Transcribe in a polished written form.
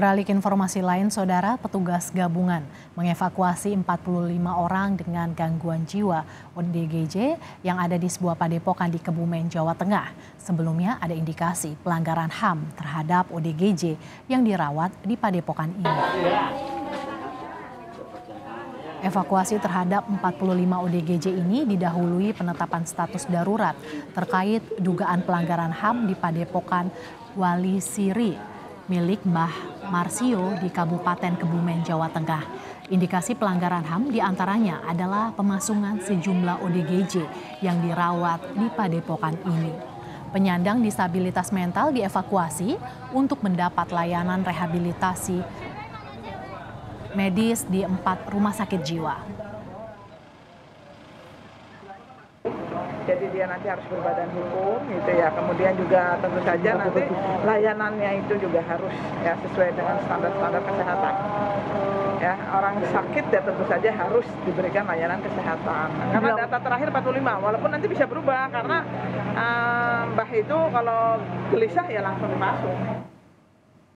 Beralih ke informasi lain, saudara, petugas gabungan mengevakuasi 45 orang dengan gangguan jiwa ODGJ yang ada di sebuah padepokan di Kebumen, Jawa Tengah. Sebelumnya ada indikasi pelanggaran HAM terhadap ODGJ yang dirawat di padepokan ini. Evakuasi terhadap 45 ODGJ ini didahului penetapan status darurat terkait dugaan pelanggaran HAM di padepokan Wali Siri milik Mbah Marsio di Kabupaten Kebumen, Jawa Tengah. Indikasi pelanggaran HAM diantaranya adalah pemasungan sejumlah ODGJ yang dirawat di padepokan ini. Penyandang disabilitas mental dievakuasi untuk mendapat layanan rehabilitasi medis di 4 rumah sakit jiwa. Jadi dia nanti harus berbadan hukum gitu ya. Kemudian juga tentu saja nanti layanannya itu juga harus ya sesuai dengan standar-standar kesehatan. Ya, orang sakit ya tentu saja harus diberikan layanan kesehatan. Karena data terakhir 45, walaupun nanti bisa berubah karena Mbah itu kalau gelisah ya langsung dipasung.